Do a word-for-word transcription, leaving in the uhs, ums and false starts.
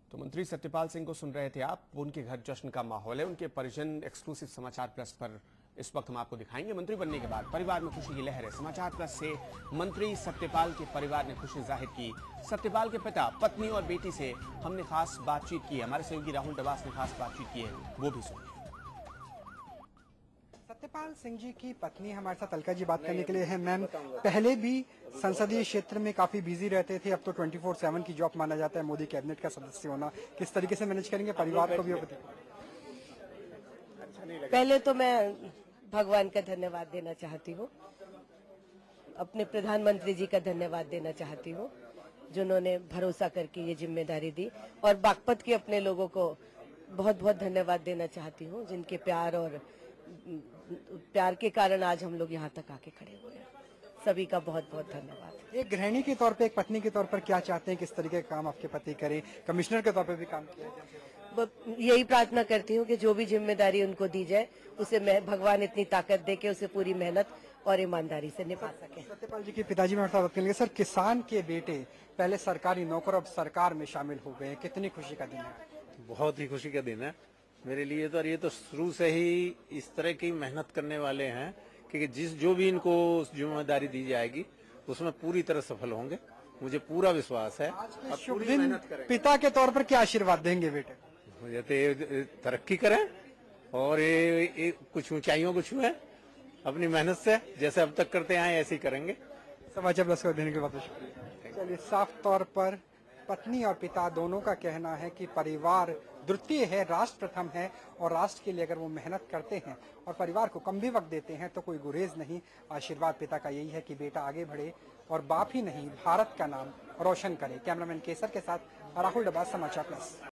तो मंत्री सत्यपाल सिंह को सुन रहे थे आप। उनके घर जश्न का माहौल है। उनके परिजन एक्सक्लूसिव समाचार प्लस पर इस वक्त हम आपको दिखाएंगे। मंत्री बनने के बाद परिवार में खुशी की लहर है। समाचार प्लस से मंत्री सत्यपाल के परिवार ने खुशी जाहिर की। सत्यपाल के पिता, पत्नी और बेटी से हमने खास बातचीत की। हमारे सहयोगी राहुल डबास ने खास बातचीत की है, वो भी सुनिए। सत्यपाल सिंह जी की पत्नी हमारे साथ अलका जी बात करने के लिए है। मैम, पहले भी संसदीय क्षेत्र में काफी बिजी रहते थे, अब तो ट्वेंटी फोर सेवन की जॉब माना जाता है मोदी कैबिनेट का सदस्य होना। किस तरीके से मैनेज करेंगे परिवार को भी? पहले तो मैं भगवान का धन्यवाद देना चाहती हूँ, अपने प्रधानमंत्री जी का धन्यवाद देना चाहती हूँ जिन्होंने भरोसा करके ये जिम्मेदारी दी, और बागपत के अपने लोगों को बहुत बहुत धन्यवाद देना चाहती हूँ जिनके प्यार और प्यार के कारण आज हम लोग यहाँ तक आके खड़े हुए हैं। सभी का बहुत बहुत धन्यवाद। एक गृहिणी के तौर पे, एक पत्नी के तौर पर क्या चाहते हैं, किस तरीके का काम आपके पति करें? कमिश्नर के तौर पे भी काम किया जाए। यही प्रार्थना करती हूँ कि जो भी जिम्मेदारी उनको दी जाए उसे मैं भगवान इतनी ताकत दे के उसे पूरी मेहनत और ईमानदारी से निभा सके। सत्यपाल जी के पिताजी में बात करेंगे। सर, किसान के बेटे पहले सरकारी नौकर, अब सरकार में शामिल हो गए, कितनी खुशी का दिन है? बहुत ही खुशी का दिन है मेरे लिए। तो ये तो शुरू से ही इस तरह की मेहनत करने वाले हैं कि जिस जो भी इनको जिम्मेदारी दी जाएगी उसमें पूरी तरह सफल होंगे, मुझे पूरा विश्वास है। अब पूरी मेहनत करेंगे। पिता के तौर पर क्या आशीर्वाद देंगे बेटे? मुझे तो तरक्की करें और ये, ये कुछ ऊंचाइयों को छुए अपनी मेहनत से, जैसे अब तक करते आए ऐसे ही करेंगे। समाचार प्लस को देने के बाद शुक्रिया। चलिए, साफ तौर पर पत्नी और पिता दोनों का कहना है कि परिवार द्वितीय है, राष्ट्र प्रथम है, और राष्ट्र के लिए अगर वो मेहनत करते हैं और परिवार को कम भी वक्त देते हैं तो कोई गुरेज नहीं। आशीर्वाद पिता का यही है कि बेटा आगे बढ़े और बाप ही नहीं भारत का नाम रोशन करे। कैमरामैन केसर के साथ राहुल डबास, समाचार प्लस।